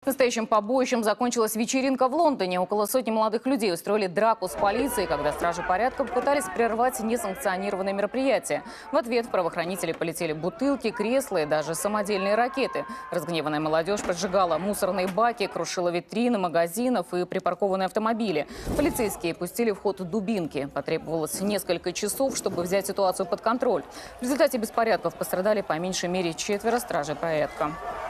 Настоящим побоищем закончилась вечеринка в Лондоне. Около сотни молодых людей устроили драку с полицией, когда стражи порядка пытались прервать несанкционированные мероприятия. В ответ правоохранители полетели бутылки, кресла и даже самодельные ракеты. Разгневанная молодежь поджигала мусорные баки, крушила витрины магазинов и припаркованные автомобили. Полицейские пустили в ход дубинки. Потребовалось несколько часов, чтобы взять ситуацию под контроль. В результате беспорядков пострадали по меньшей мере 4 стражей порядка.